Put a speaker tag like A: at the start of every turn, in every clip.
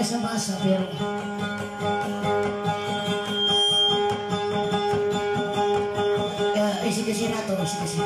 A: sama Sapir. Ya, isi ke sini atau isi ke sini.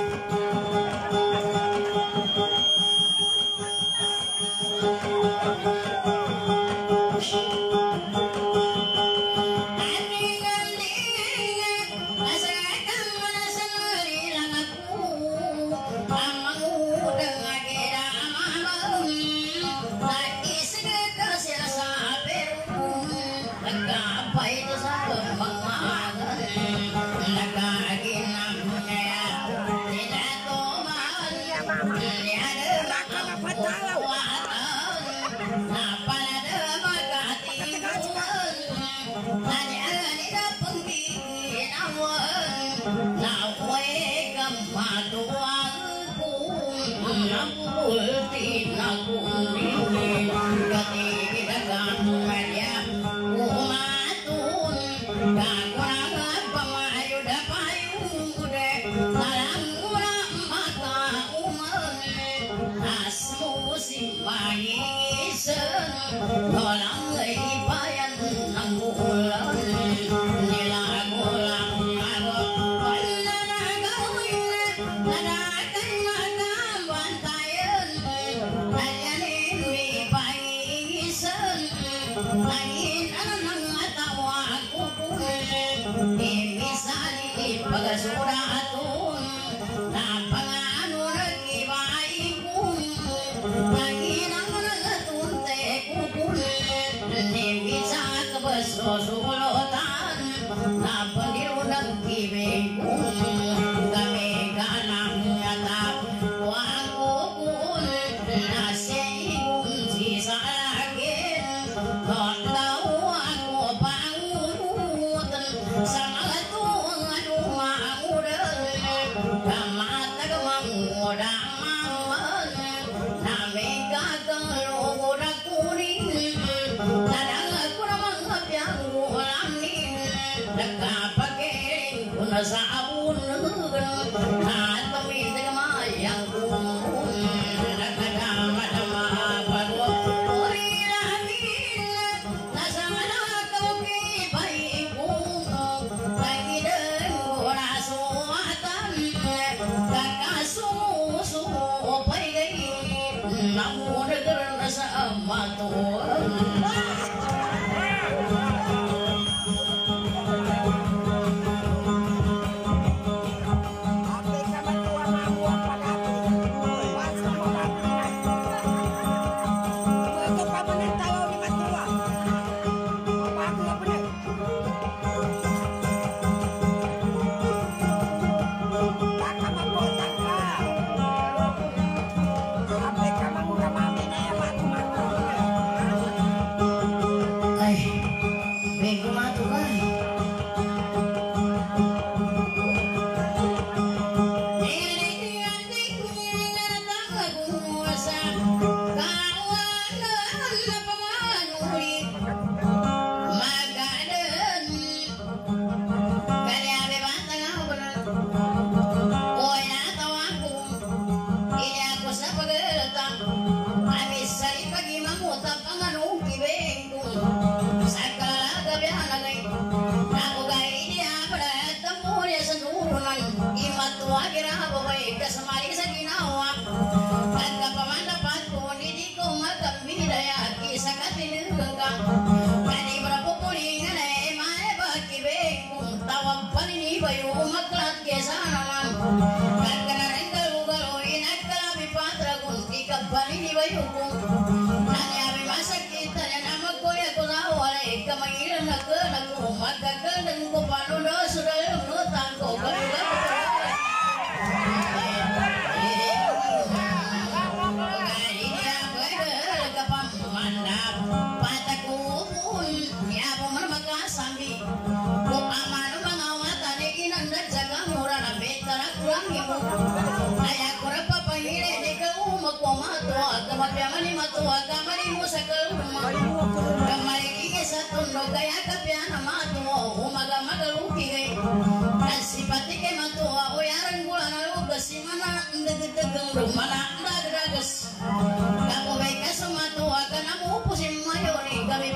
A: Mana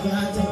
A: Ratu.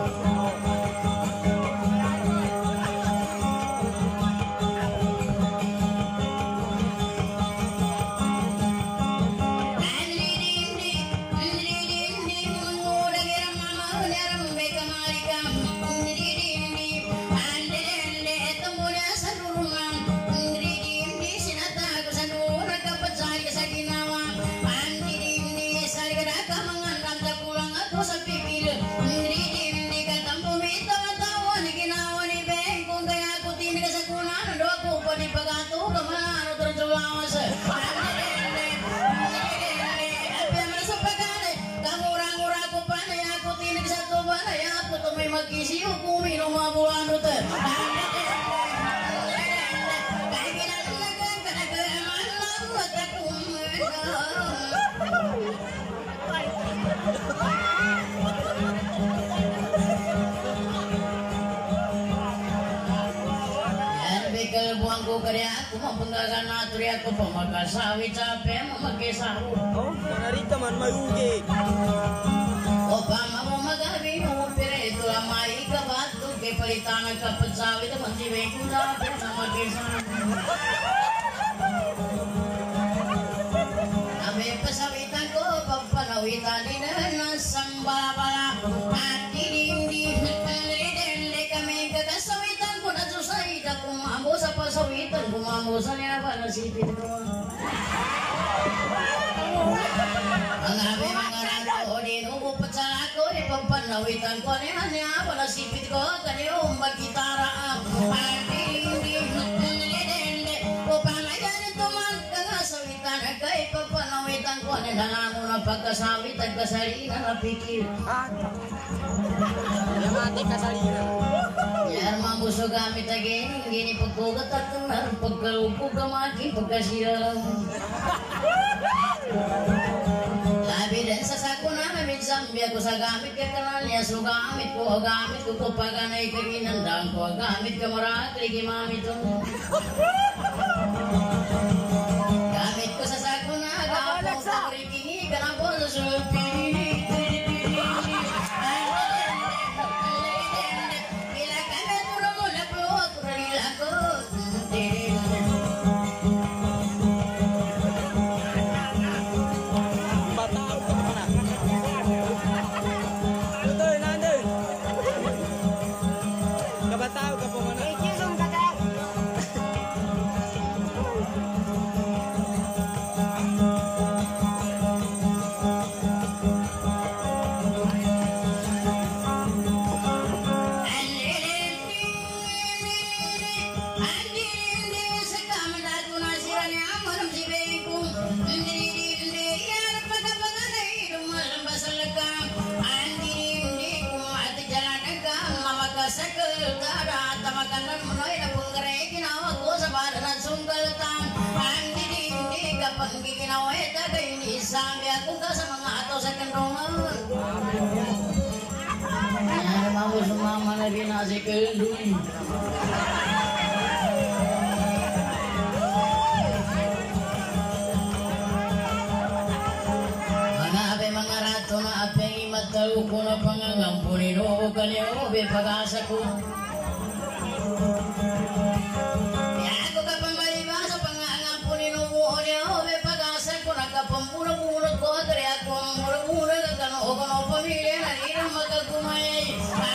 B: Magisi hukumi no mabulan rute. Buangku karya aku mempenggagan naturi aku pemakan sawit capek memakai sahur.
C: Oh, narita man mayugi.
B: Obama mo magabi mo pire ito lamay ka batu ke palitangan ka pensawi itu mesti bengkuda sama kesan. Abe pesawitan ko papanawitan din na sambala ati dindi dende kami kakasawitan ko na susay da kumambo sa pasawitan kumambo sa niya para sipit ko. Ang abe mga ranto di nubo pecah ko di pampanawitan ko ni hanya pada sipit ko kaniyo magitara ati dindi ko pamayan ito man kangasawitan kay pampanawitan ko ni danamo na pagkasawitan kasarina na pikir
C: Mati kasalina.
B: yar mambuso gamit lagi gini pagkugat at tunar pagkalupo kamaki pagkasira labi dan sasakuna na minsan biya ko sa gamit ka kanalya so gamit ko paganay kaginandang ko gamit ka marakli gimamit ko gamit ko sa sakuna gamit sa krikini kanapon sa sulpini sampai aku gak sama atau sa kendongan ya mau semua mana binasi kendung mana ape mga rato na ape imatalu ko na pangangampunin o kanyo be pag-asaku ya ako ka pambaliba sa pangangampunin o be pag-asaku nagkapampulang-pulang ko dari ako murag-murag kano pamilya na rin magkagumayay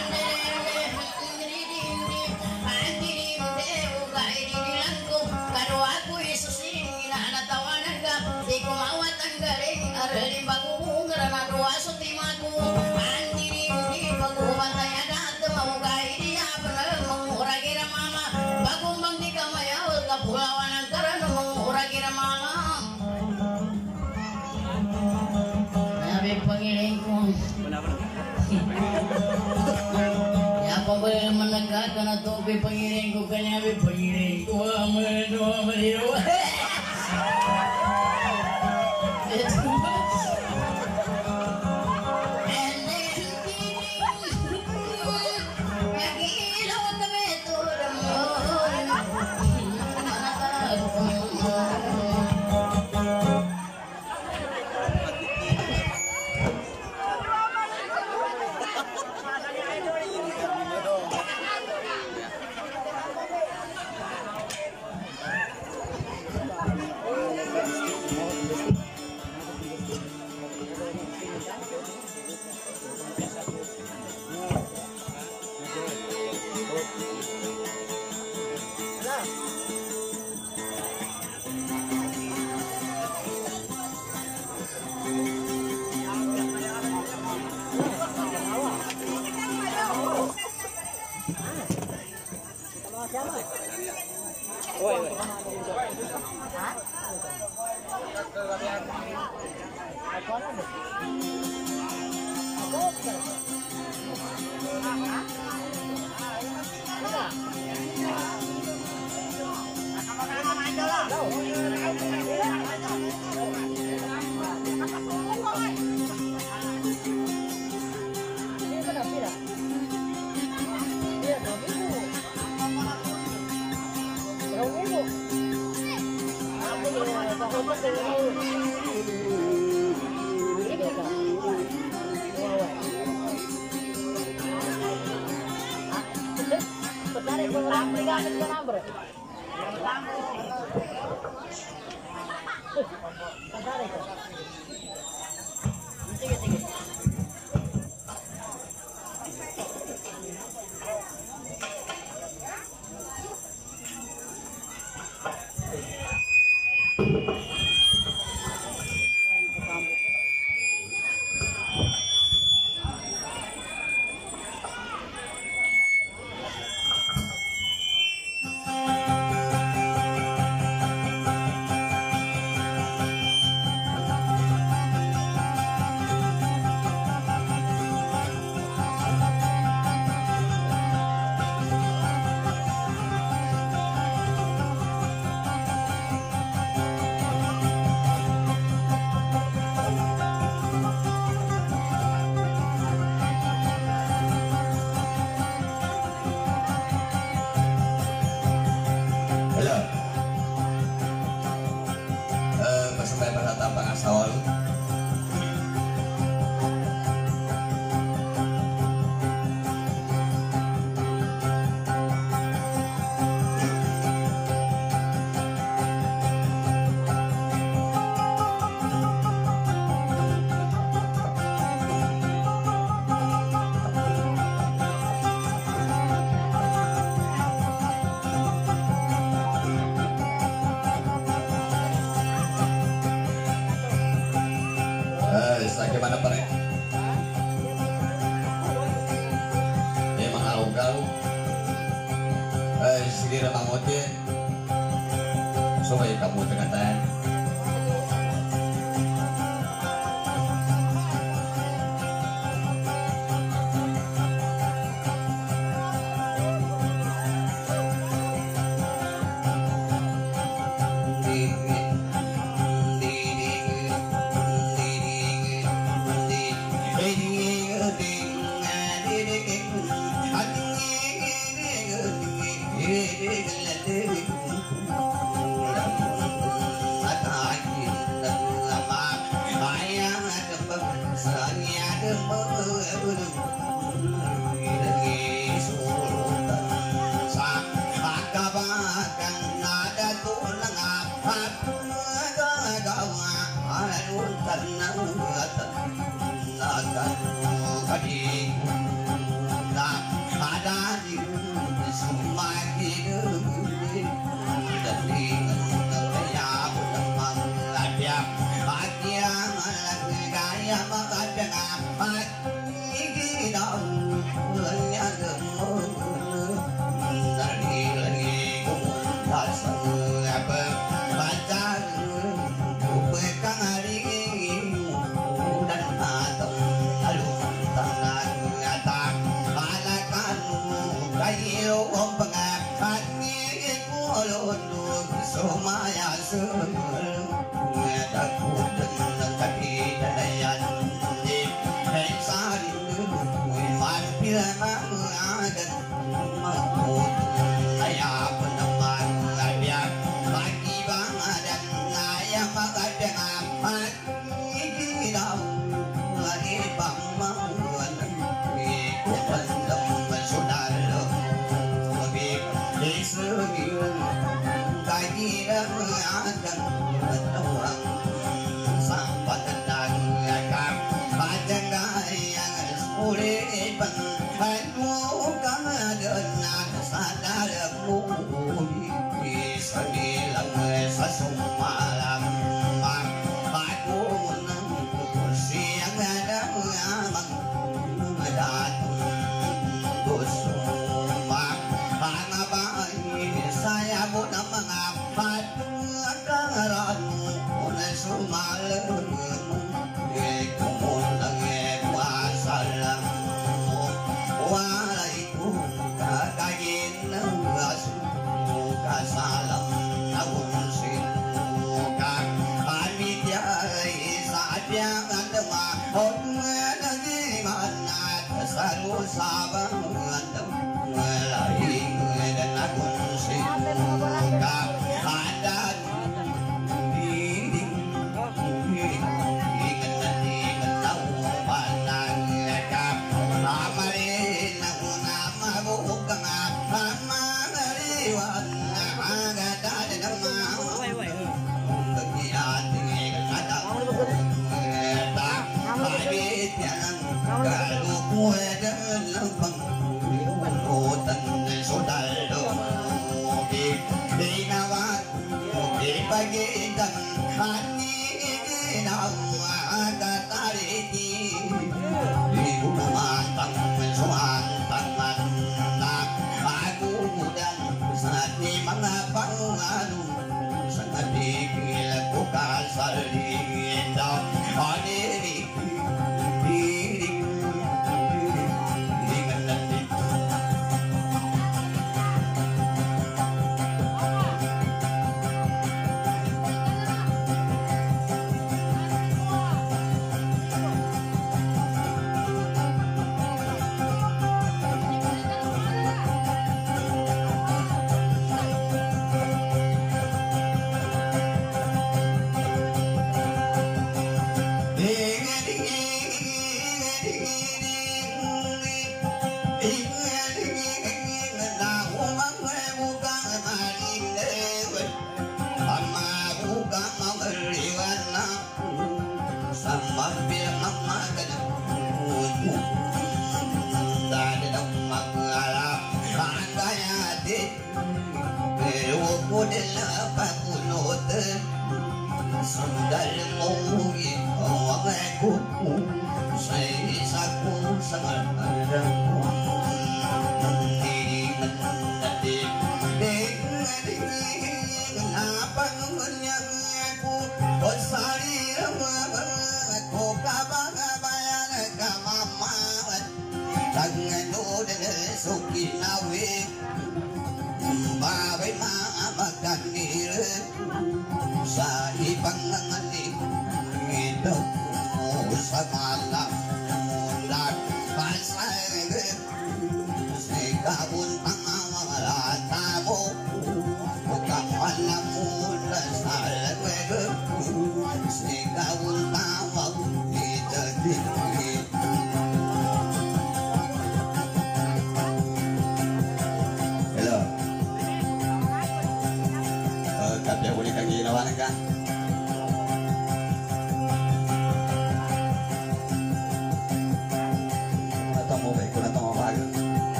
B: kano ako isusin inanatawanan ka di ko mawat ang galing araling bagong na duwaso timago hindi pag-ubantayan at mamugay di apa na manguragira mama bagong bang di ka mayawal kapulawan ang karan manguragira mama pangiling ko ya pabal menegak kana topi pangiling ko kanya be pangiling ko aman
D: Bagaimana Pak? Emang galau-galau. Sini remang oke. Supaya kamu tengah-tengah.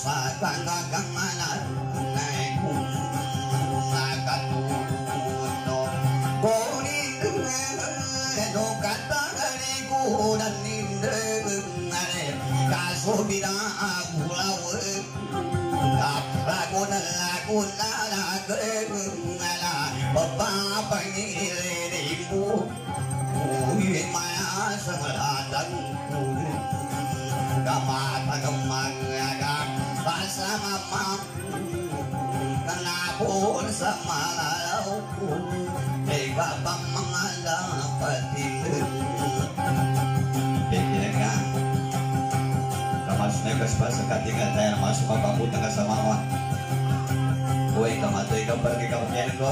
D: pergi ke bagian gua.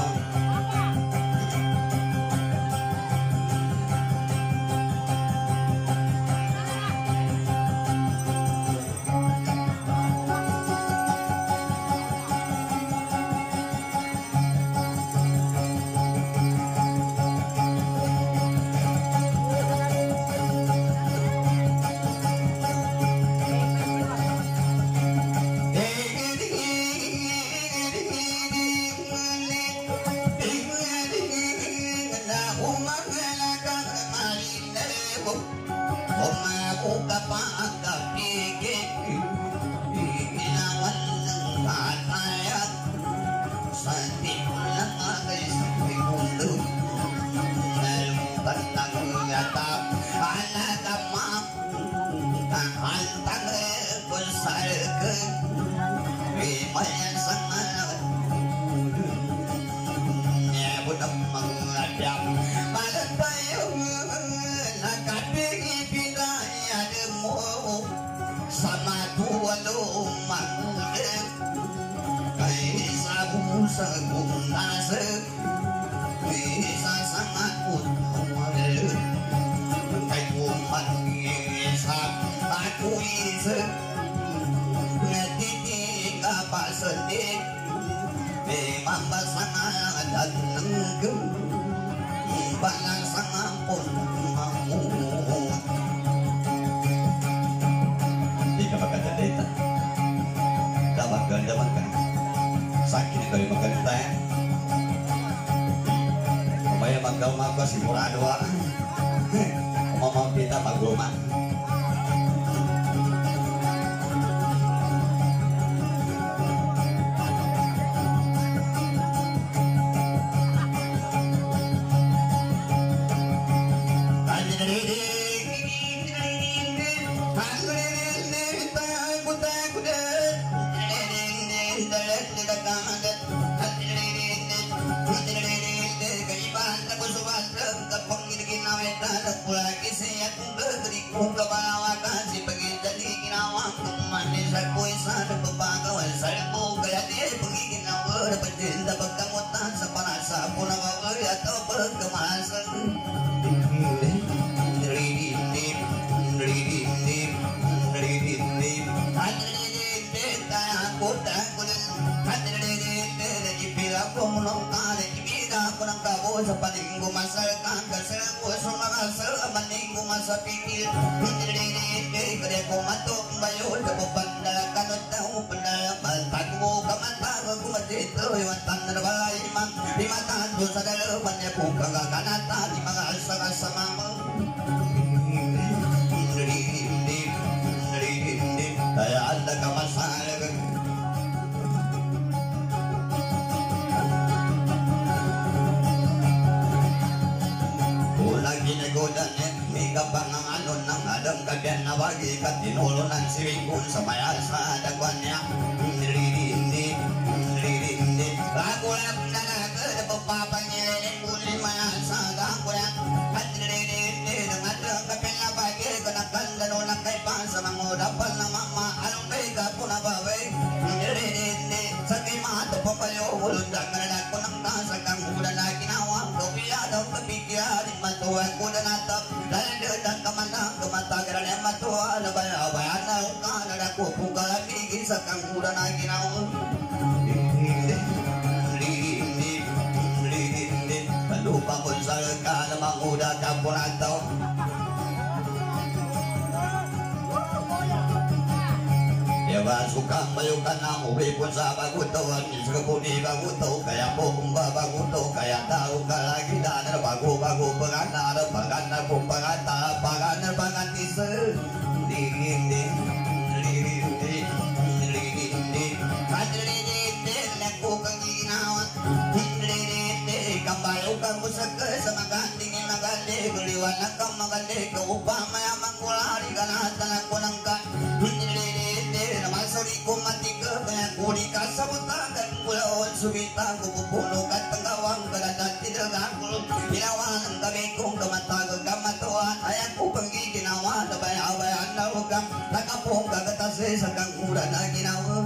D: Suka mayukan na pun sa bagutawan Sakapuni baguto Kaya pumba baguto Kaya tao kalagi Danar bago-bago Panganar Panganar Pumpangatar Panganar Pangantisa Ding-ding Ding-ding Ding-ding Kadri-ding-ding Naku kang ginawan Ding-ding-ding Kambayo kang musaka Sa maganding maganding Kuliwanag kang maganding Kaupang mayamang kulari Kanahatan ako ng kan Ding-ding Masuri ko matika kaya kuri ka sa butakan mulaon sumita ko pupuno at tanggawang kaladan tinagakul ginawa ng gabi kong kamatagag kamatuan ayan ko pang ginawa na bayawayan na hukang nakapong kagatase sa kangura na ginawa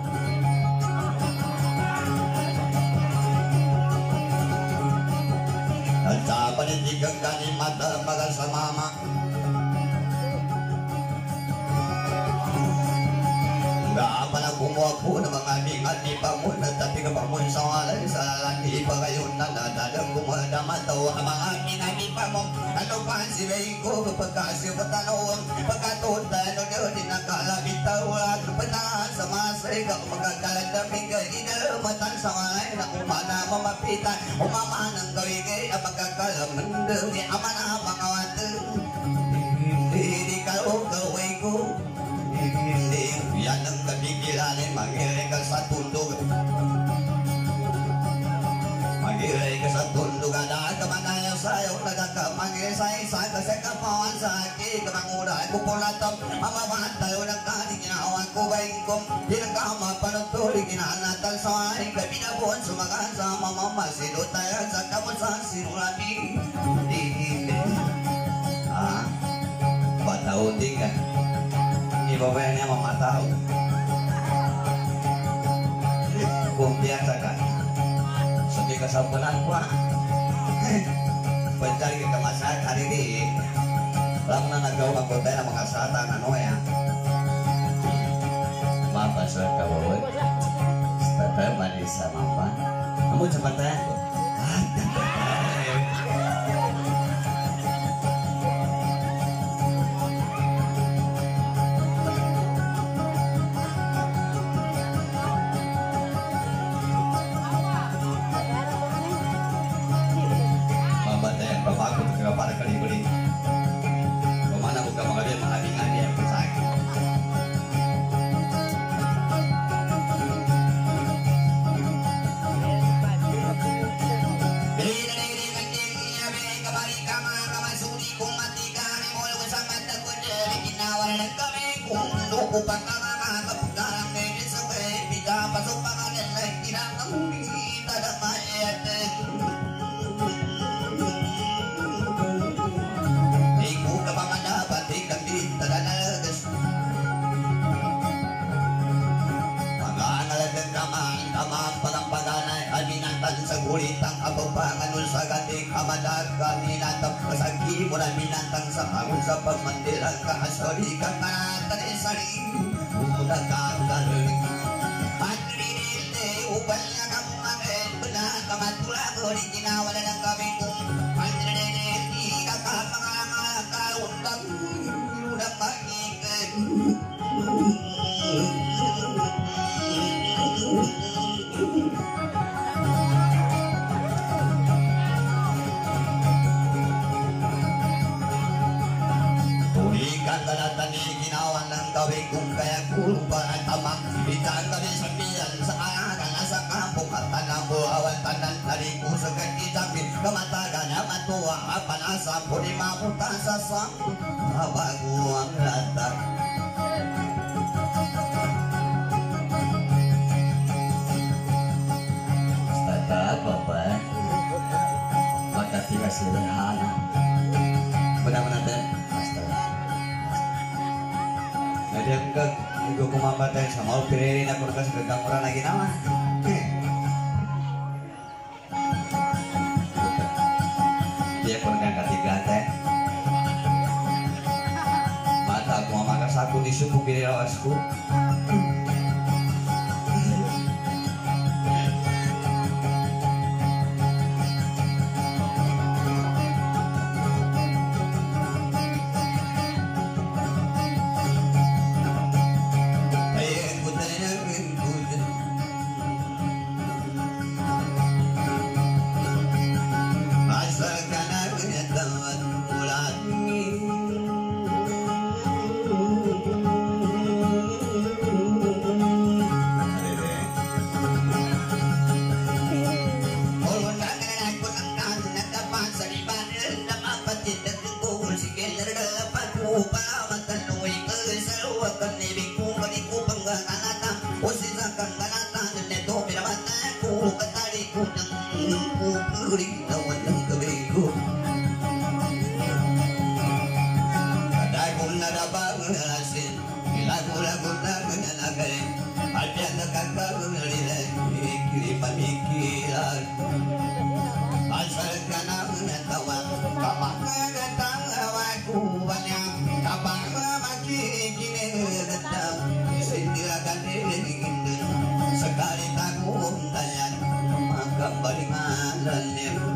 D: at sa panindigang kanimata magal sa mama Gaapan ang kumuha po ng mga bingat ni Pamon at tapi ka Pamon sa walay sa lalaki pa kayo na nadadang kumadamataw ang mga binagi Pamon ano pa si Meiko kapag kasi patanawang pagkatunta ano nyo din nakalabitaw at panahan sa masay ka magkakalandaming ka inamatan sa walay na kumana mamapitan umama ng gawigay ang magkakalamandang ni ama na mga watang hindi ka o gaway ko hindi yan ang kabigilanin mag-iray ka sa tundog mag-iray ka sa tundog dahil kamanaya sa'yo nagkakamag-isay-isay kasi kapawan sa akin kamanguray ko pulatang amabahan tayo ng kating ginawan ko bayin kong dinagkama panagtuloy ginanatan sa aking kabinabuan sumagaan sa mamamasilot tayo sa kamusan sinulami hindi patauti ka ibabayan niya mga tao kung biasa ka sabi ka sa bulan ko pencari ka masak hari ini lang na nagawa ko tayo ng mga satang ano ya mapasal ka bawat tetap manis sama apa kamu cepat ya para kali-kali kemana buka mengalir mengadingan dia bersaki sa gulitang apapanganul sa gating amadag kaninatang masagi mo na minatang sa hangon sa pagmandilang kahasari kang kanatan isari umunag kagaling at rinilde upal na kang mangin benar kamatula ko di ginawala ng kami kung at rinilde kakapangalang kaundang yunang magigan ginawa ng gawin kung kaya kulpa at tamang itaan kami sa biyan sa arakan sa kampong at tanang buhawan tanan taliku sa kakitapin kamatagan na matuwa panasa po di mapunta sa sampo bago ang latar basta apa makasih sederhana benar-benar dia enggak juga kumambatay sa mau piliin ako kasi gagkamura na ginawa dia pun gak katiga mata aku mamakas aku di suku pilih rawasku ada bangasin lagu-lagu nagai ada nakakal lile kiri pamikiran asal kana tawa kabang datang awaku banyak kabang maki kini datang sindirakan diri sekali takut tanya maka balingan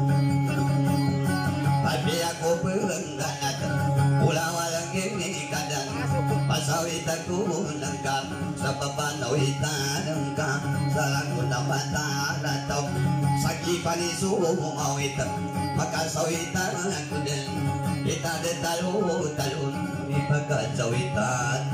D: tapi aku berengganat pulau lagi ni kadang pasawita ku nangkap sa papanawita nangkap salang ko na mataratap saki palisu mawita makasawita aku din kita de talon ipagkasawita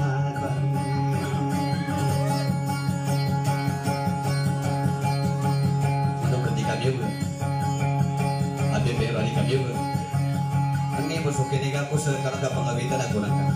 D: ito ketika dia ada berani kami ini busuk ini aku sekarang gak pengawitan aku nangka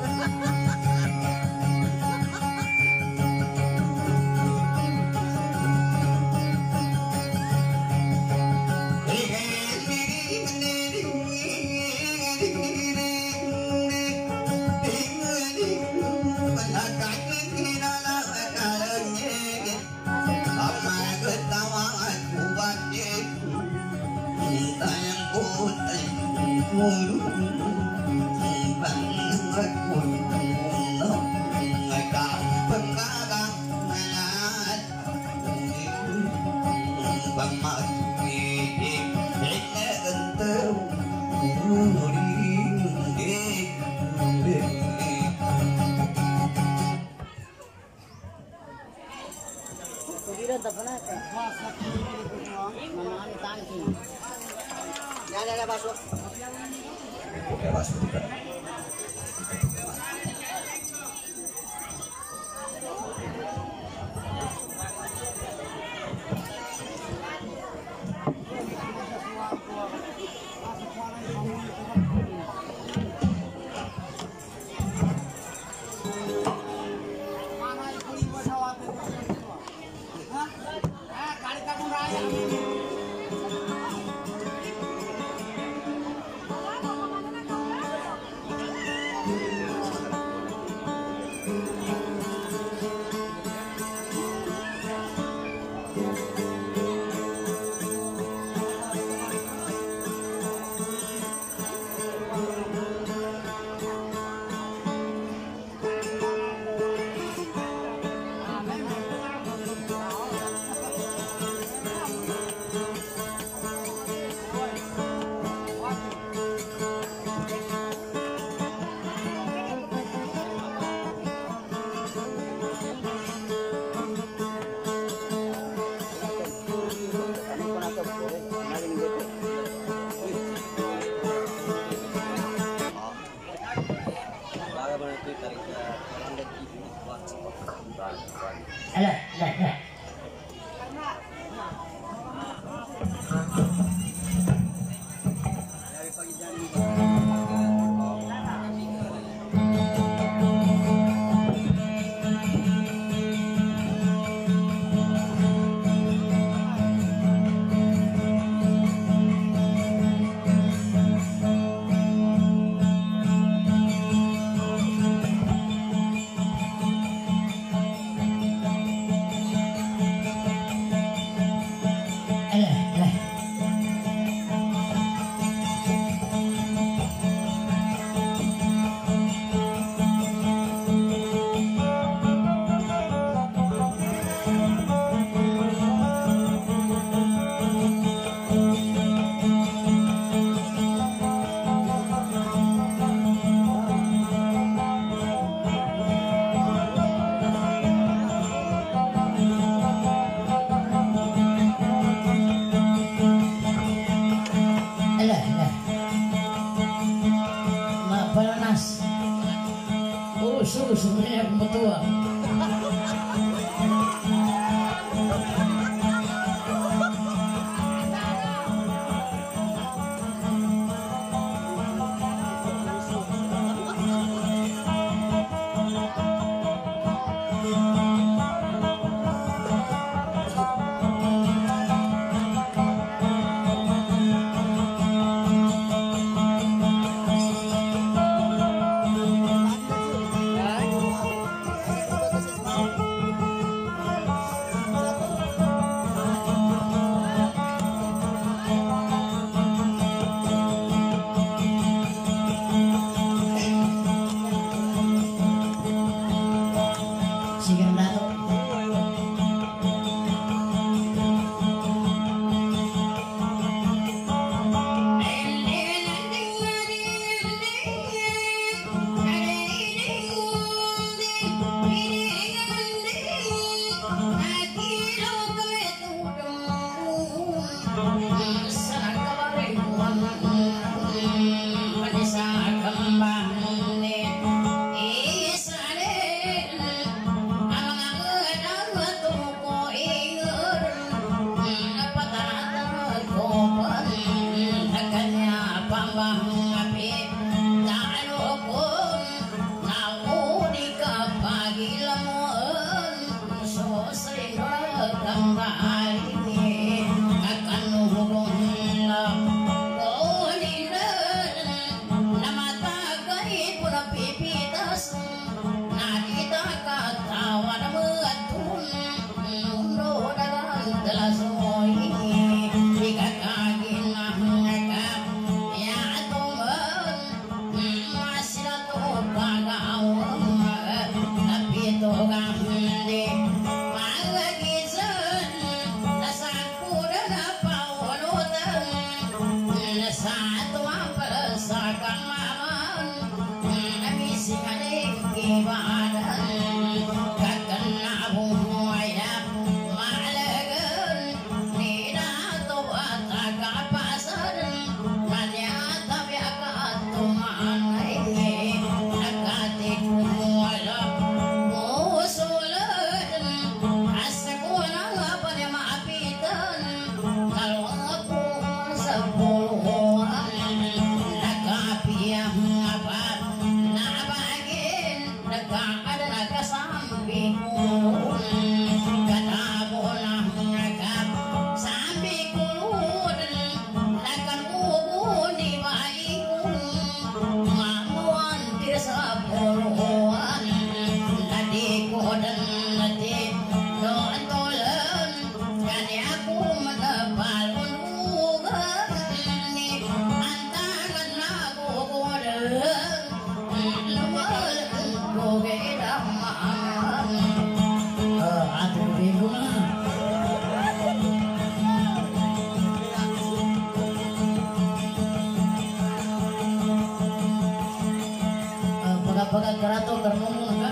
B: sebenarnya aku betua. Apakah kerato kermumung ka?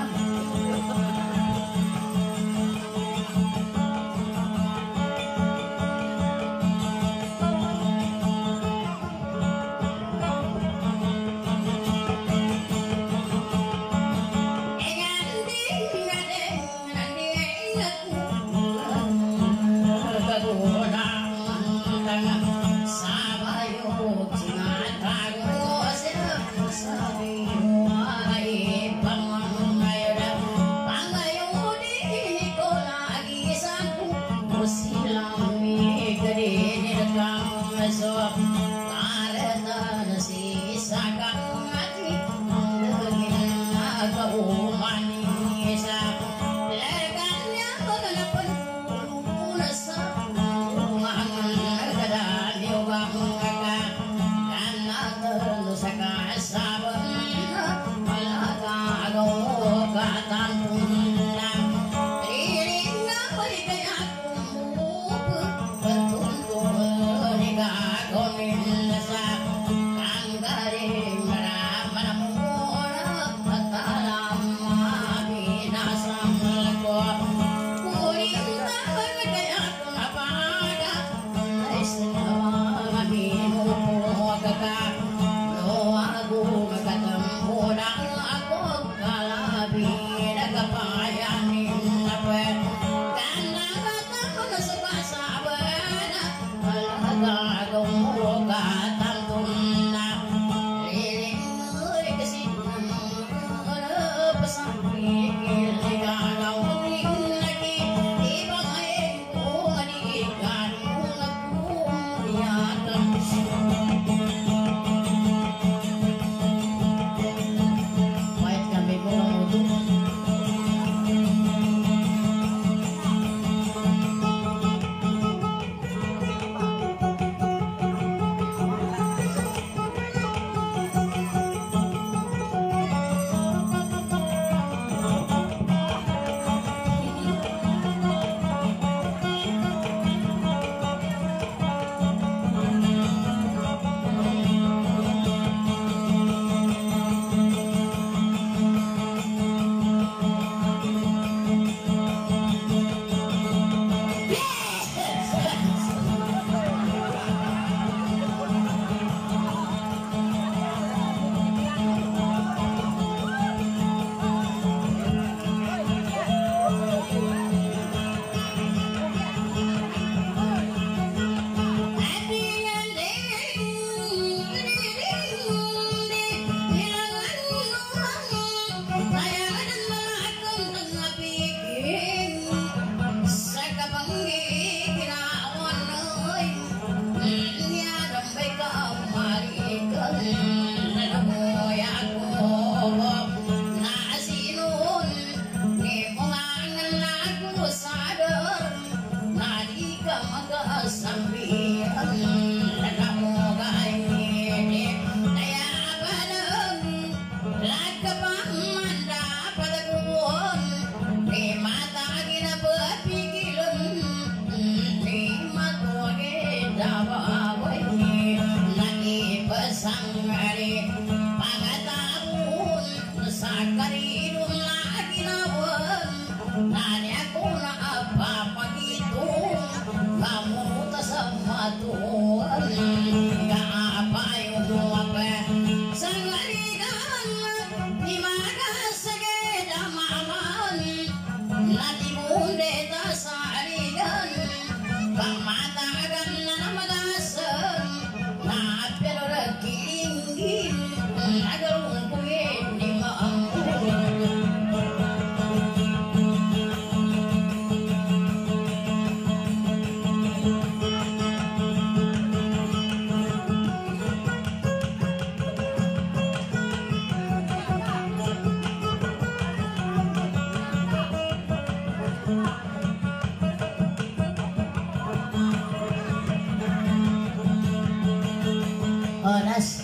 B: Sang hari pangatapun sakari nani aku na apa begitu kamu tak sama Tuhan gak apa yung apa sangaligan di mana segeda maman nadi munde tak saligan kamatagan na namagasan na pero rakilinggin agarong kuyen di maampunan.
A: Nas,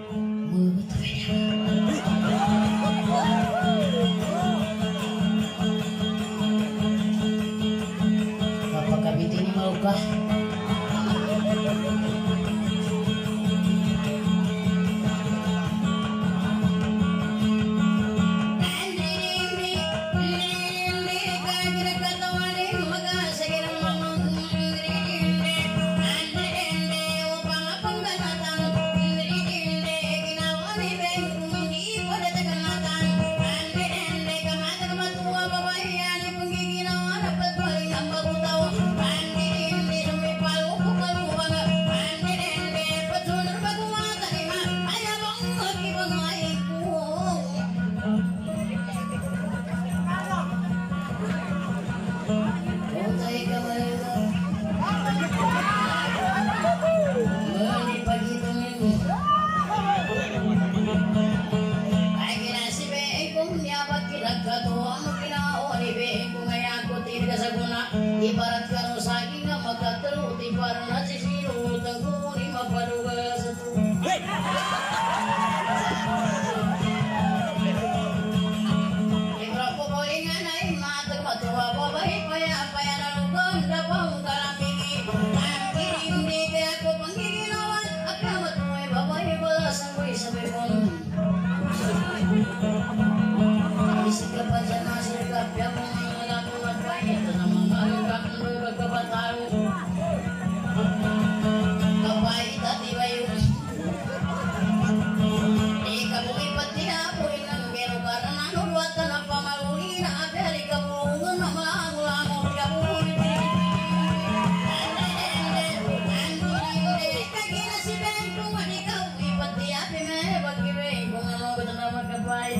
A: Bapak kabit ini mau kah? Ibarat karo saking nga magkatero ti para na si sino tanggo ni mapaduga sa to. Ibra po po inganay matag matuwa po bahi paya na lugon rapang kalamigi ang kirindi kaya ko panggiginawan akamat mo ay babae wala sa ko'y sabi mo isip ka pa dyan na sirkapya mo mga latong at bayan ito na mga kapatalo kapait at iba yun di ka mo ipatihapoy ng gero ka na nanulwatan na pamaluli na abeli ka bungan na malangulangon ka bunit kagina si Ben kung ano ikaw ipatihapi me pag-ibig kung ano ko na naman kapait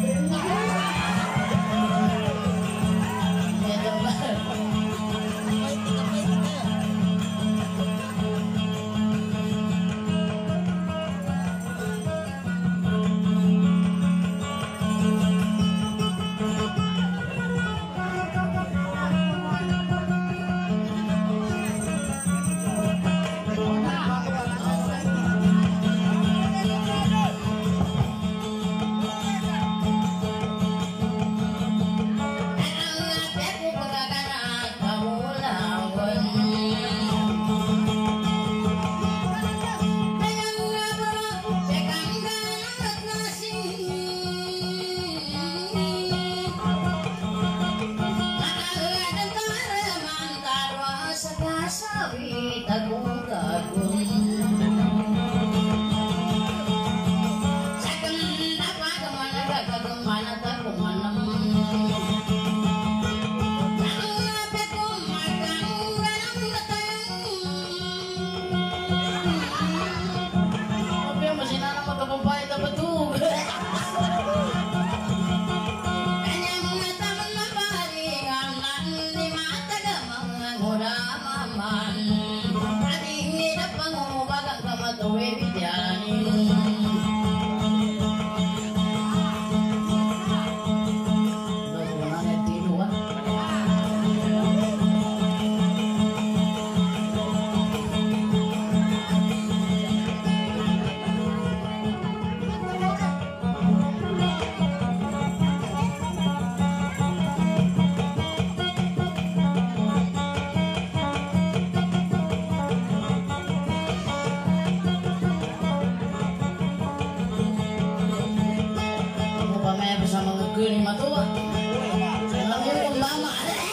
A: bersama ngegeun mah tuh. Saya lagi mama.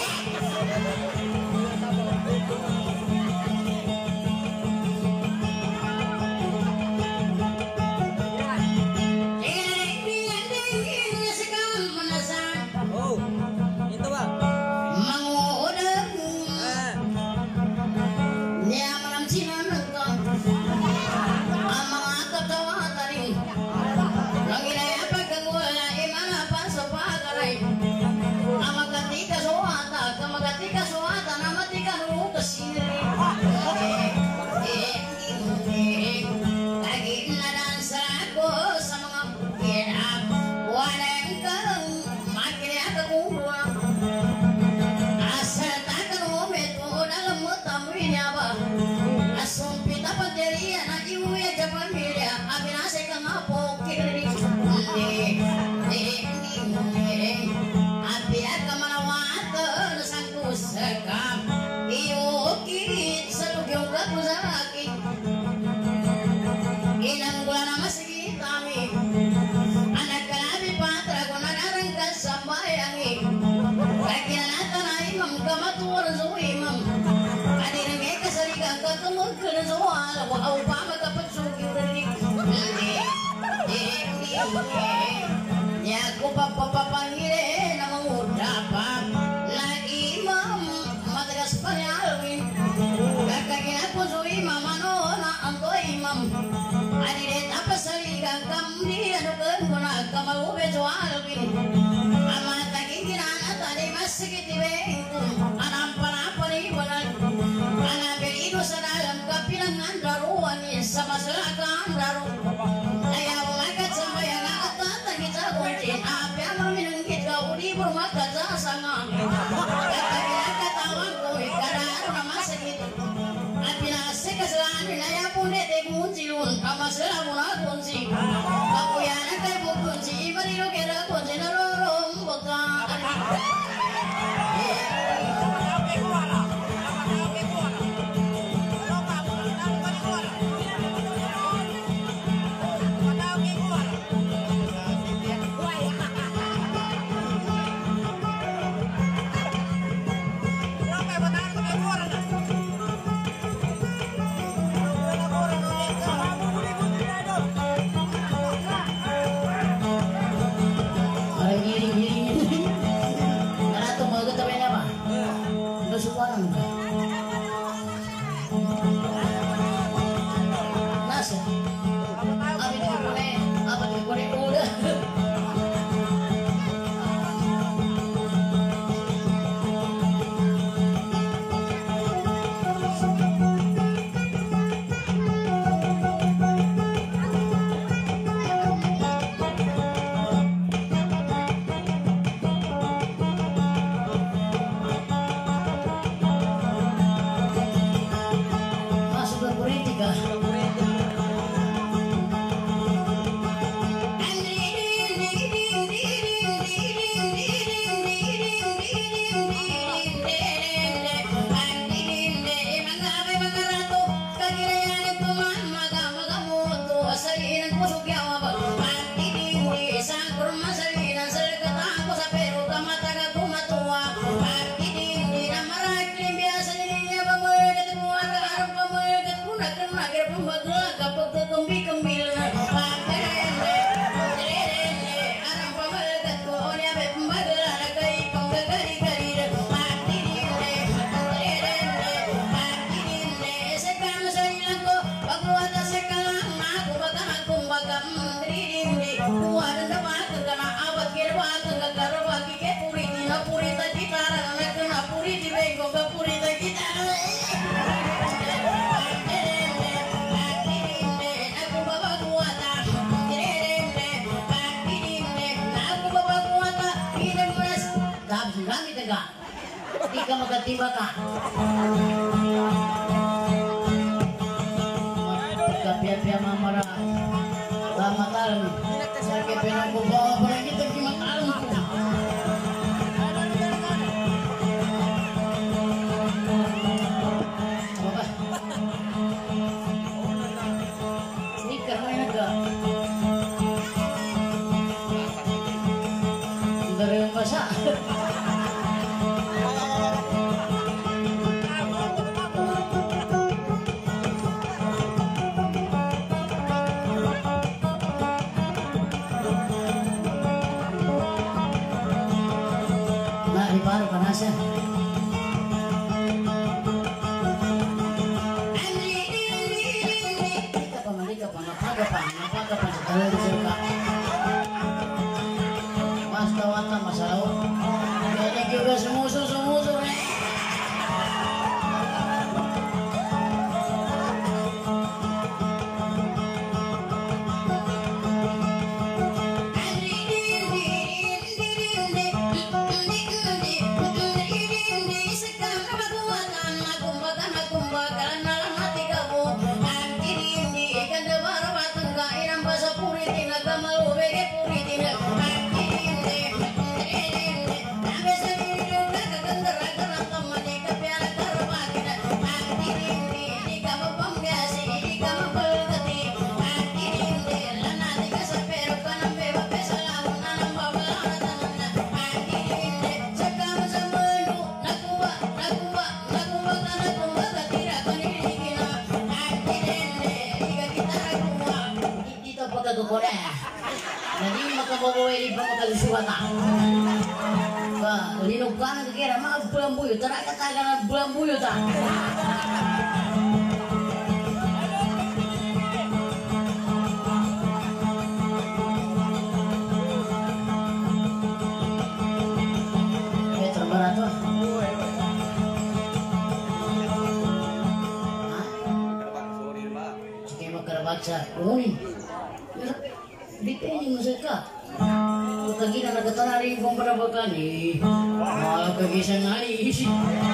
B: tuan so imam. Adi nge kasariga ka tumugkan so ala wa au pa makapatsuki ulit. Ya ko papapangire na mangudapa la imam matagas panyalwin. Kakagina ko so imam ano na anto imam. Adi de tapasariga kamdi ano kan ko na kamaube so alwin. Sikit ibengkung anampan-ampani walang anabelido sa dalam kapilangan daruan sa masalakan daru ayaw magat sa mayang atatagit sa kuntin api ang maminanggit ka uli bermakat sa sangang katawan ko ikararo na masakit at pinasik kasalanin ayaw punit ikunsilun kamasala mo na kunsi kapuyanan kay bukunsi ibarilo kira kunsi narorong baka Ika magkatiba ka. Kapya-pya mamara. Tamatalan. Sakit pinagbubawa pa lang kita kimatalan ko. Apa ba? Sneaker mo yun ka. Dari yung basa. Baru panasnya. Mas tawatan masalah. Kayaknya juga semusuh. bana kira mah bulan buyut tara katakan bulan buyut ta. Terbarat tuh. Baca uni dipeni musika lagi na nagtanari kung para bakani kagisan hari isi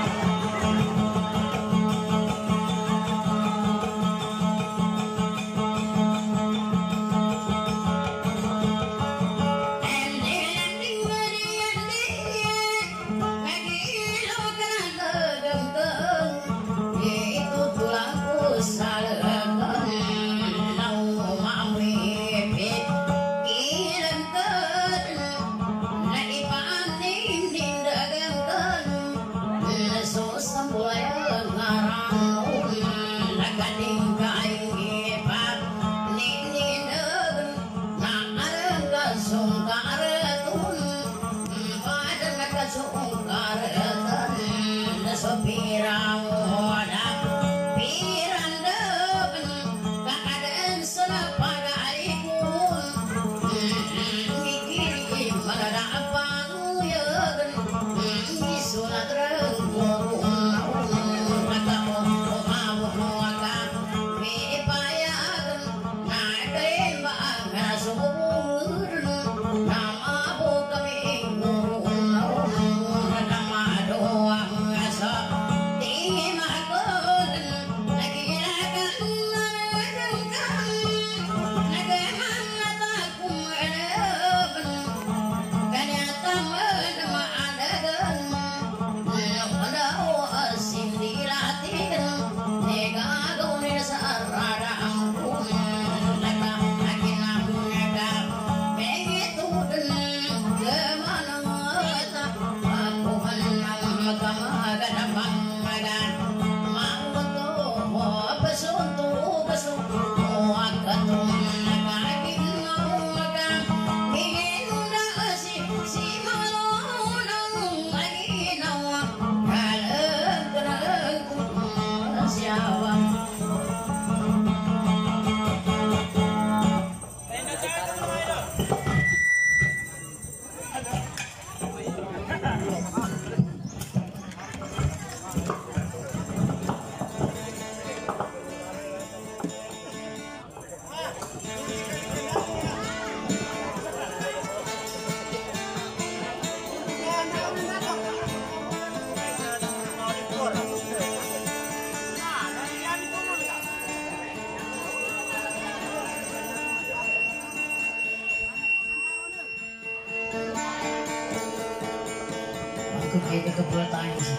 B: Itu kebetulan sih.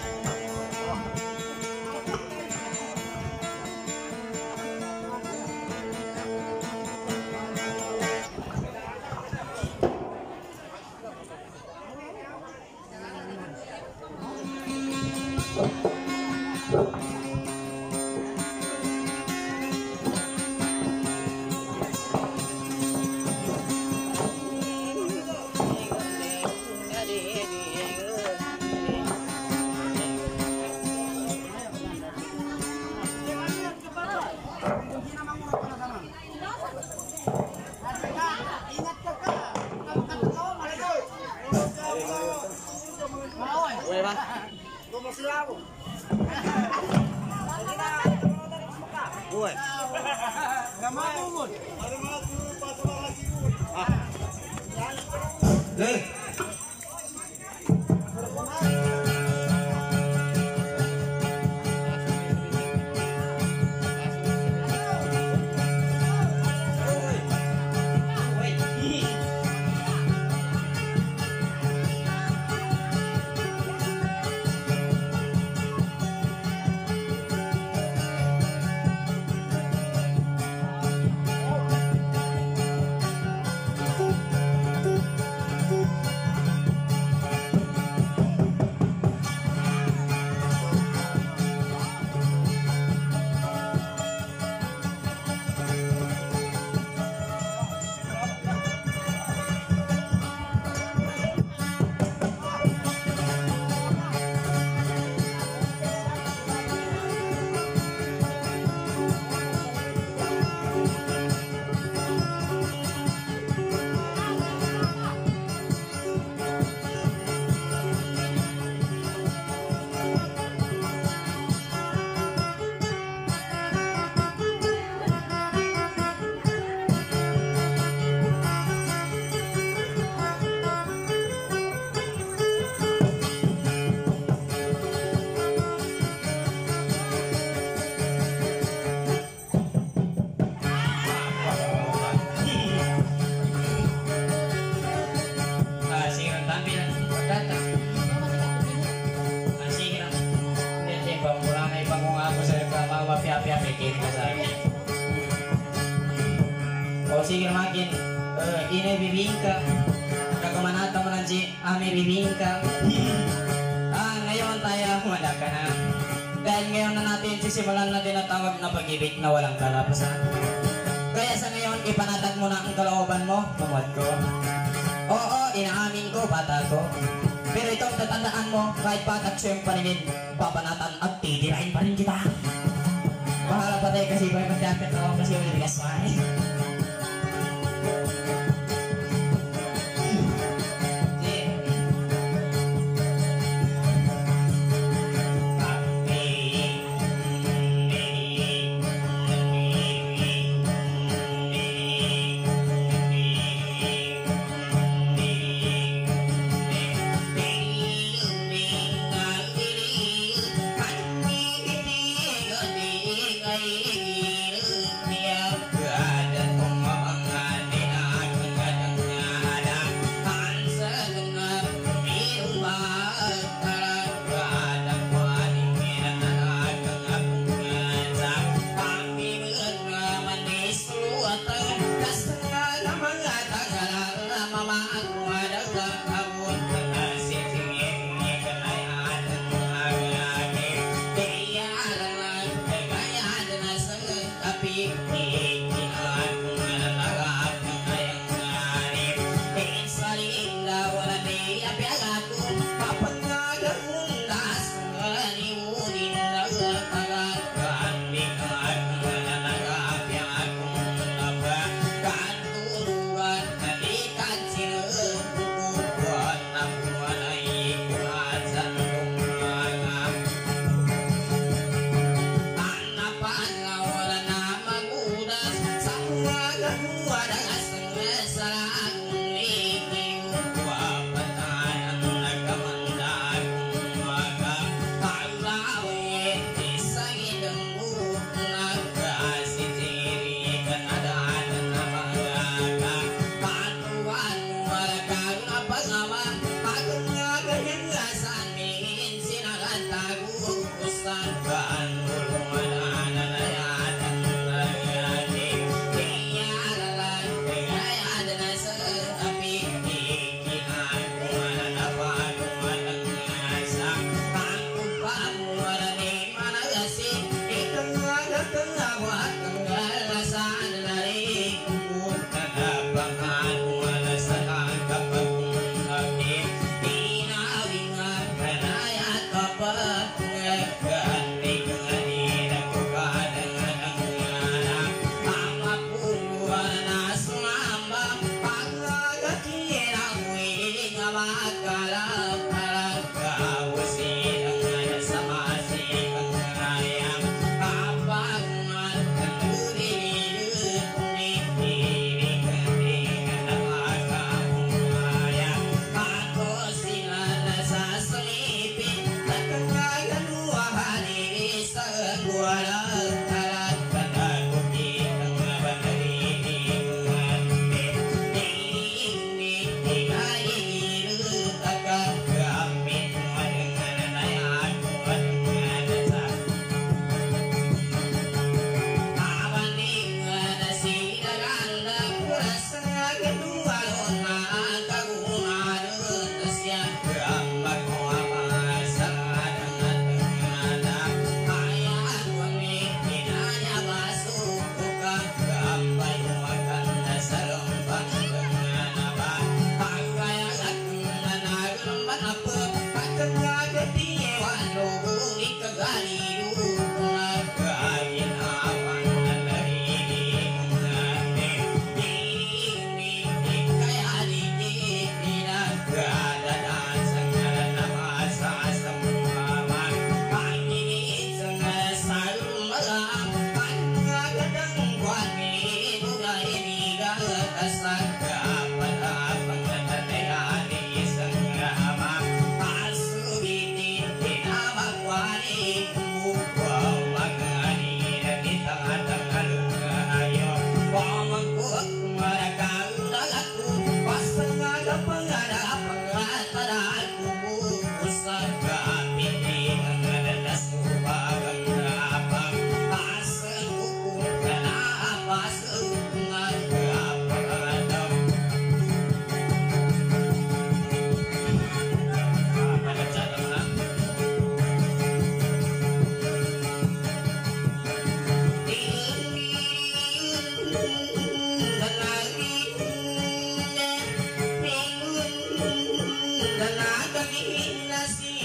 C: sige makin. Ini bibingka. Kakamanata mo lang si Ami bibingka. Ngayon tayo wala ka na. Dahil ngayon na natin sisimulan na tinatawag na pag-ibig na walang kalapasan. Kaya sa ngayon, ipanatag mo na ang kalooban mo, tungod ko. Oo, inaamin ko, bata ko. Pero itong tatandaan mo, kahit patag siya yung paningin, papanatan at titirain pa rin kita. Bahala pa tayo kasi may magdapit na ako kasi may bigas pa eh.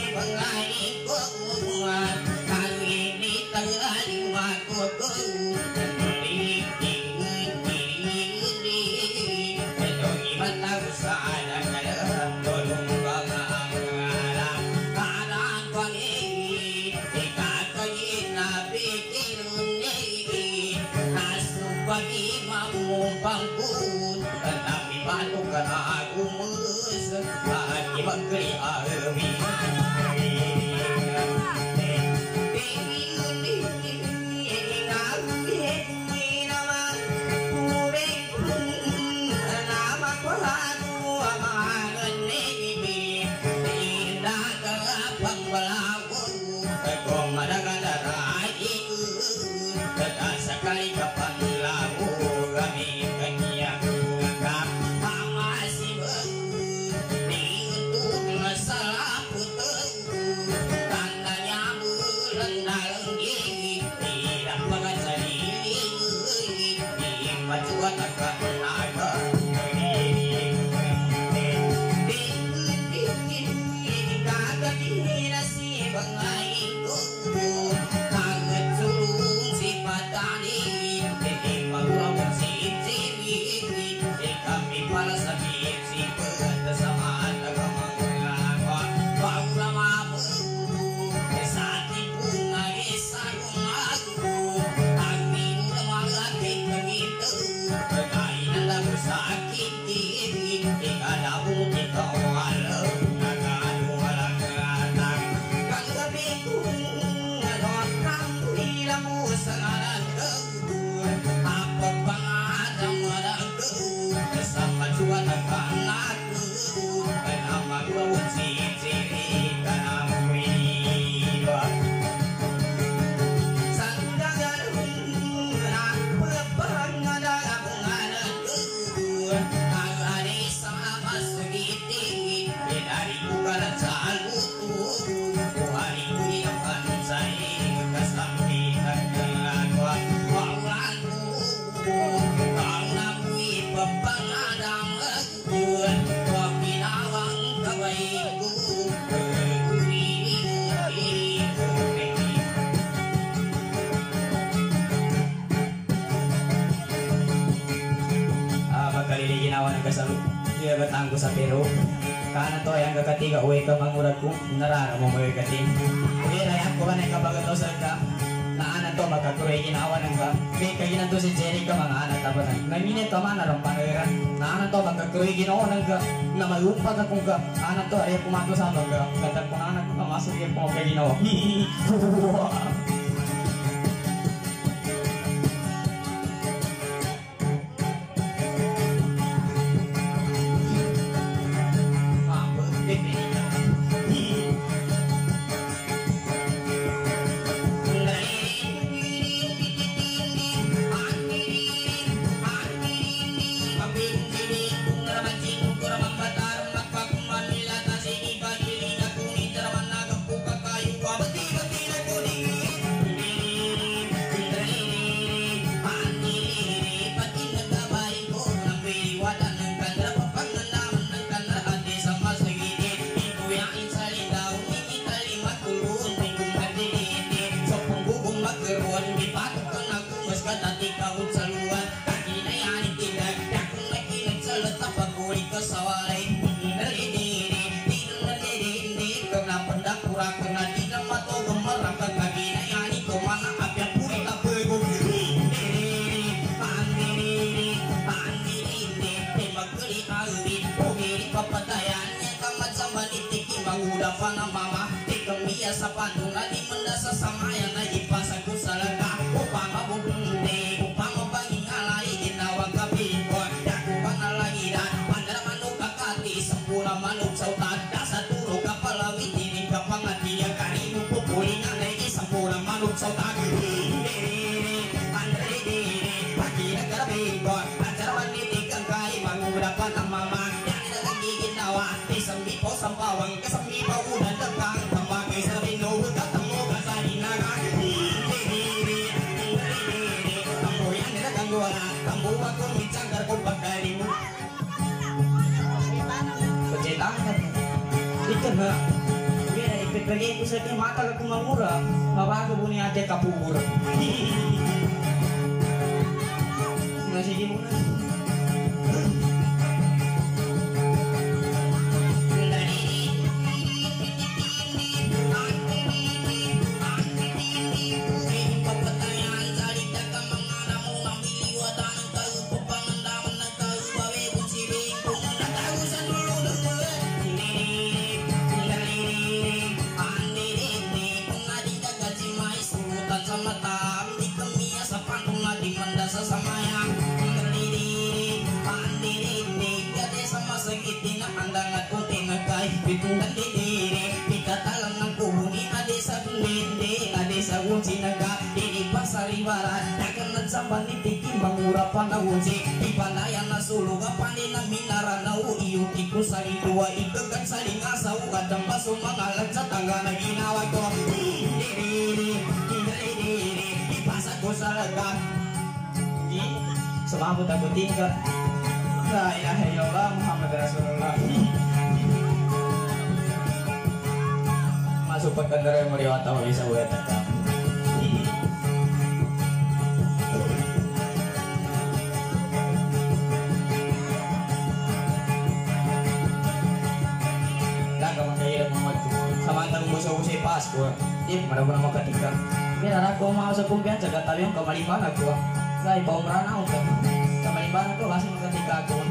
C: Bangkut tapi batu kena aku mus lagi bangkri armi sekali kapan lagu kami kenyak masih untuk masalah putus tandanya berendal tidak mengajari majuan akan naga kagak dinasi bangaiku kagak sulung sifat tani magulawang si kami para sa si sama tagamangalawa paglama mo sa ating bunga isang umago ang minamalaking kamito kagay na lang sa aking tinig ikalabot ikaw alam nagkanuwalang anak kagabi kong ano ang hilang mo sa ngalan apa pangadang malangku sama jual kanakku nama gua ciri kanamu iba sandangan apa pangadang malangku agari sama segiti dari bukan salbutu hari ini akan saya kesampaikan dengan karena kui pepangadang aku pinawang kabaiku bakal ginawa ng kasalo iya batang ko sa Peru kana to yang kakatiga uwi ka mangurad ko narara mo mo kating uwi rayan ko kanay kabagat to sa ka na anak to magkakuray ginawa ng ka kaya kaginan to si Jenny ka mga anak tapos nanginit ka man narang pangaran na anak to magkakuray ginawa ng ka na mayumpag akong ka anak to ay pumato sa mga katag kung anak ko kamasok yung pumagka ginawa sa pandungan di mendasa sama yang lagi pasang kusalaga upang mabubunde upang mabangingalay ginawang kabikon daku bang lagi dan pandara manok kakati sempura manok sautan dasa turo kapalawit tinig kapangati yang karimu pupuling ang lagi sempura manok sautan pandara diri pagi negara bikon acara manitik ang kay mangudapan ang mama yang naging ginawa isang bipo sampawang kasambipaw unan dagkang ikan ha, biar ikut pergi ko sa mata ka kumamura. Mabago po niya ate kapur. Sige muna.
B: Pitunggan diri, pikatalang ng kuhuni, ade sa bumindi, ade sa wunsi naga, di pasariwaran, nakanad sa panitikin, mangura pa na wunsi, ipanayan na suluga, panin na minara na uiyuti ko sa ridua, ikagan sa lingasaw, kadang baso mangalan sa tanga na ginawa ko, diri, ipasa ko sa laga, sumabot ako tingka, la ilaha illallah Muhammad Rasulullah. Masuk pagkandara yang meriwata mo isa ulit at laga magkahirap mga samantang gusto-gusto si Pasko di mana mo na makatika kaya ako mga sa kumpiyan sa gatabi yung kamalibanag ko kaya paumran ako kamalibanag ko kasi makatika ako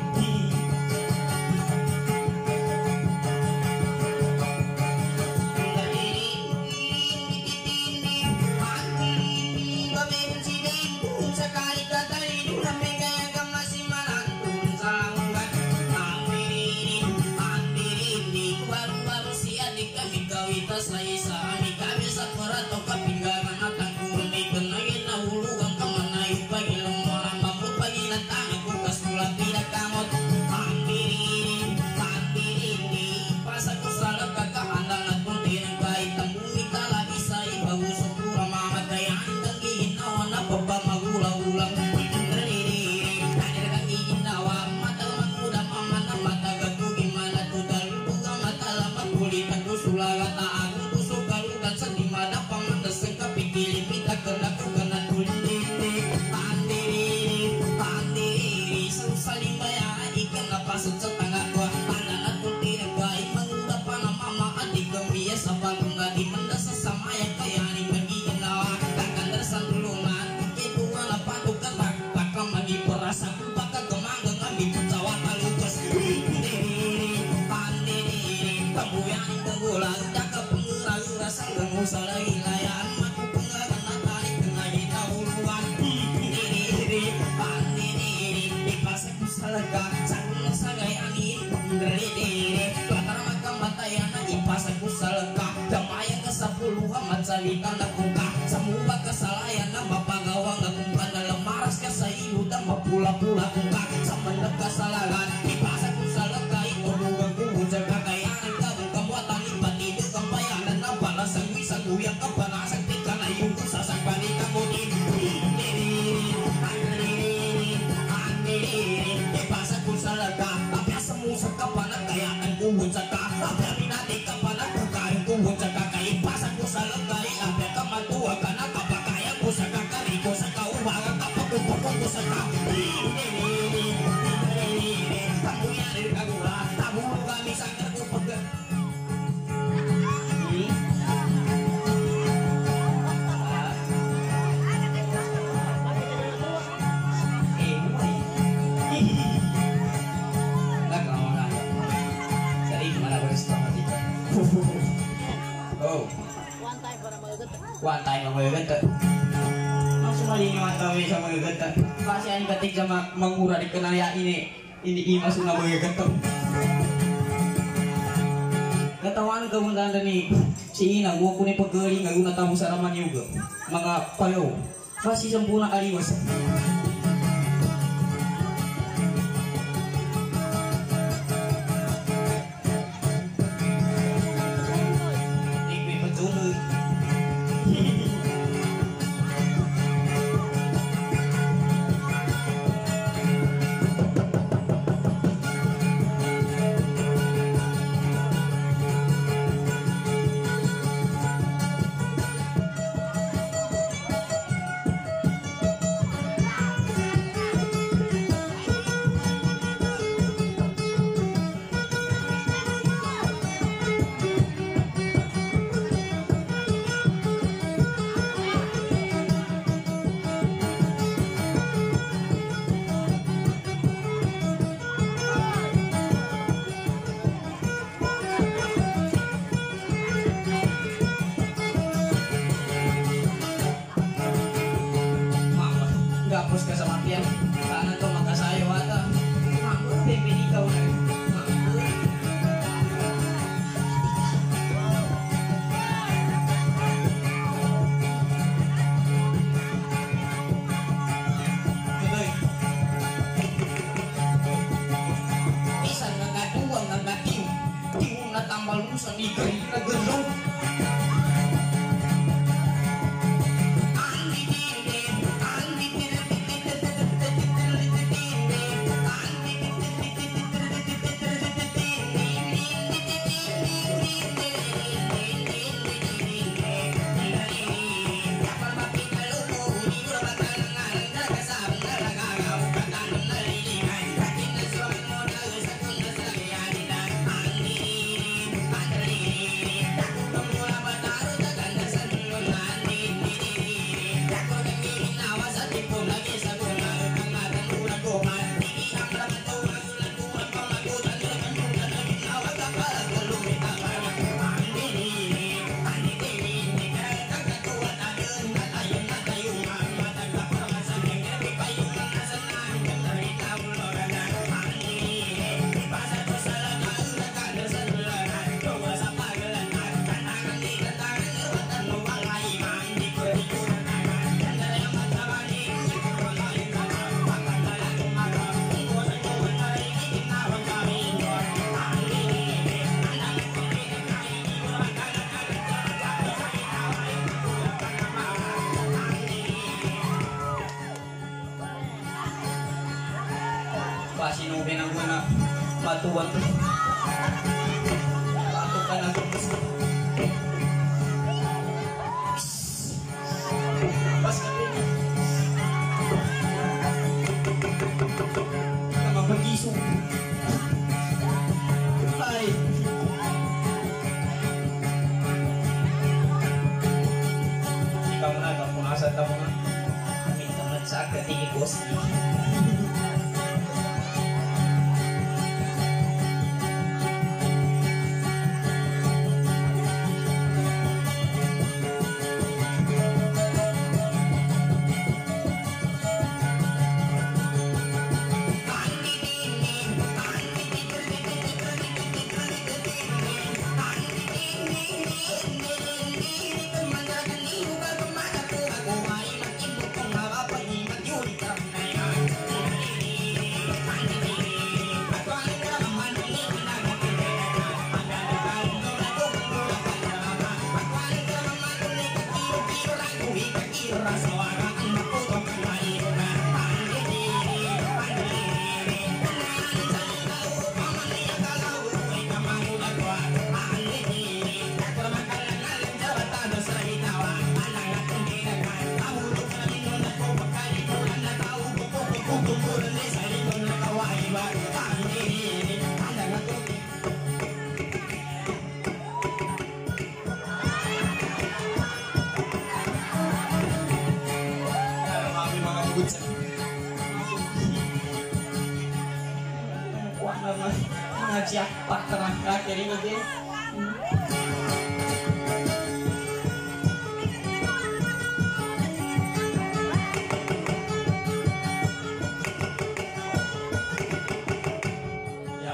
B: salita na kuka sa mubag kasalayan na mapagawa nga kung kanalang maras ka sa iyo na mapula-pula kuka sa manag kasalanan ipasa kung sa lagay tulungan kung sa kakayanan ka kung kamuatan ipatibig ang bayanan na para sa wisang uyang ka panasang tika na yung sasagpanin ka mo ipasa kung sa laga apyasa mo sa kapanag kayaan kung sa ka apyari natin kapanag kakain kung sa kakain ipasa ko sa lagay apya ka matuwa ka na kapakaya ko sa kakari ko sa kaubagan kapagpupukong ko sa ka tabuyan kagula tabulo kami sa karkupag one time ang mga ganda. Ang sumaling yung matawin sa mga ganda. Kasi ang katig sa mangura di ka na iniimas na mga ganda. Katawan ka muna na ni si Ina, huwag ko ni paggaling nga gunataw sa raman yuga. Mga palaw. Kasi sampu na kaliwas.
C: batuan tuh. Batuk kan aku. Pas kali ini. Nama begisu. Hai. Ikaw na, kapunasa tayo na. Minta na sa katingi ko si. Ngajak pak terang akhir ini deh. Ya.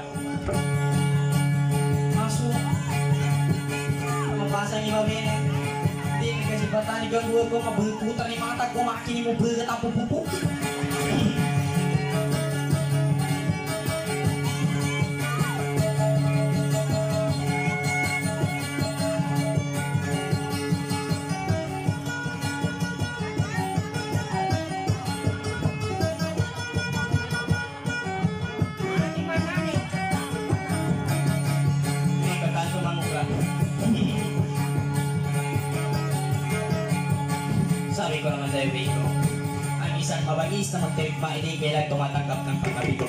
C: Masuk. Mapasang iba bene. Di kasih batani gangguan ko mabuputar ni mata ko makin mo berat apa pupuk. Sabi ko naman sa'yo, Biko, ang isang mabagis na magtirigma, hindi kailan tumatanggap ng pagkabigo.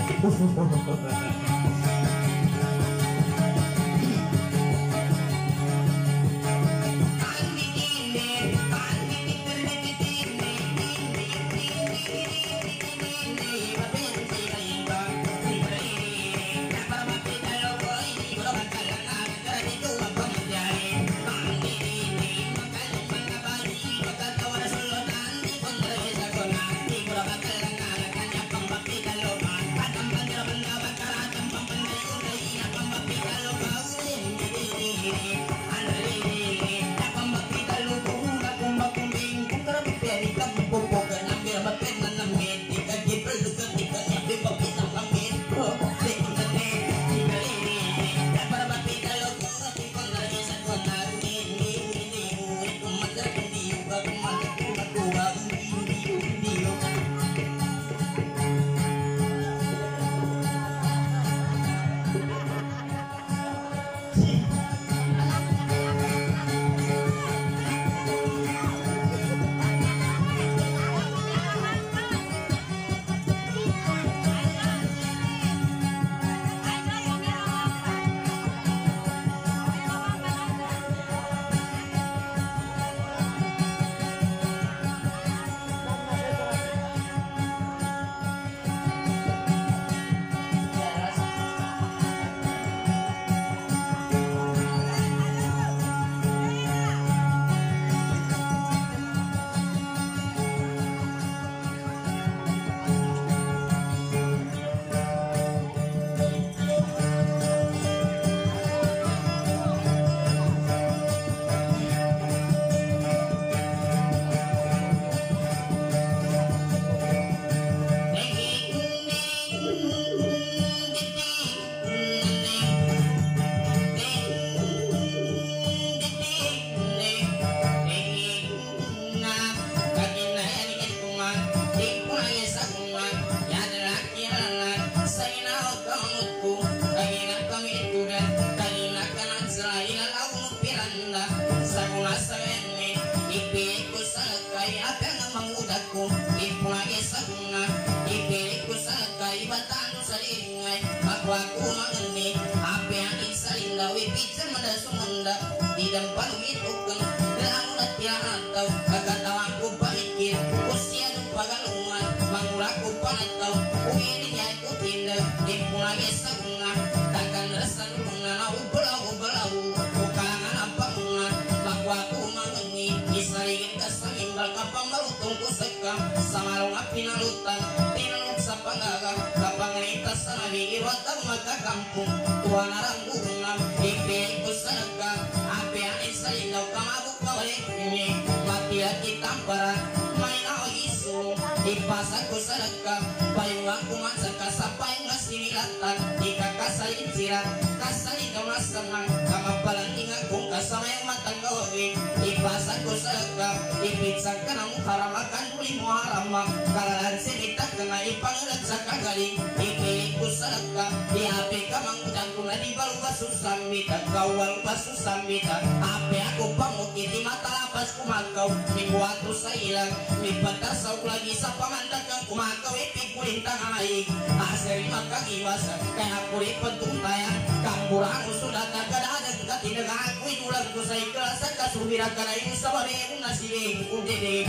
C: sanda saguna sagene ipiku sakai apa nga mangudakku ipulagi saguna ipiku sakai batanu salingay magwaku mangani apa yang insalinda wipitsa madasumanda di dampan witukan langunat tiarantau kakatawaku palikir usia ng pagalungan mangulaku panataw uwininya ikutinda ipulagi saguna takkan rasa lunga na ubalaw ukalangan apa bunga magwaku mangani isarigit ka sa imbal kapang malutong kusaka sa malong pinalutang tinanong sa pagaga kapang litas sa nabigiwat ang magkakampung tuwa na lang bunga ipilay ko sa naga api ang isalilaw kamabok kawalik ni matila kitang para may nakagisong ipasag ko sa naga payong ang kumansa ka sa payong na sinilatan ikakasalin sila kasalin ka masamang kamapalantingan kung kasamayang matang gawin ipasag ko sa naga ipinsag ka ng haramakan huli mo haramang kalalan sinita ka nga ipangalat sa kagaling ipilit ko sa naga ihapi ka mangudang kung na di baru basusambit at kawal basusambit api ako pangukit di matalapas kumakaw may kuwato sa ilang may patasaw lagi sa pamandagang kumakaw ipigulin tangaig asari magkagiwasan kaya kulit pagtuntayan kamburang usulat na kadadag katinagakoy ulang ko sa ikhlas at kasubira ka na yung sa bareng na siling kung didig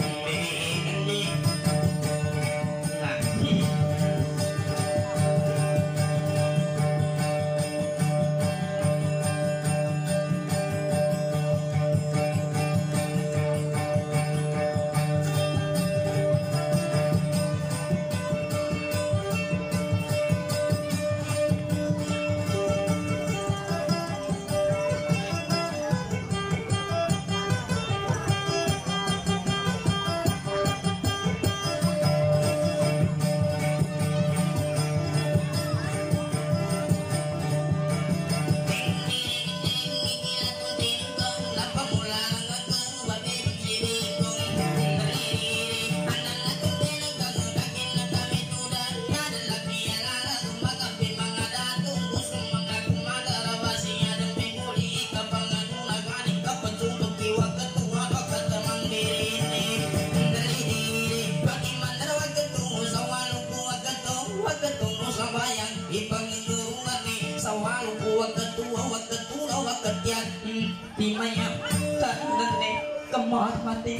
C: timaya tak nene kemar mati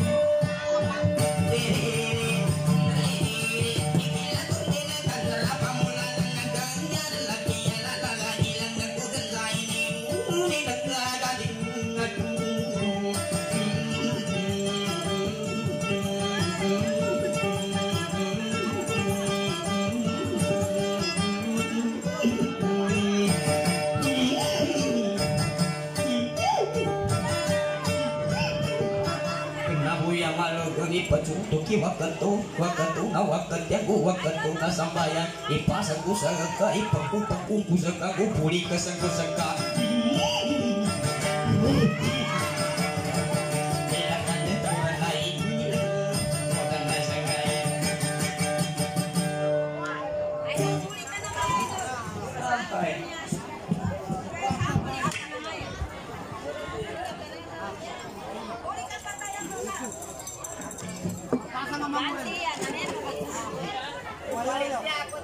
C: pacuntuki wakatu na wakat yang wakatu na sambayan ipasang ko sa ka ipagpupakung ko sa ka puli ka sa ka
A: Ganti ya, namanya.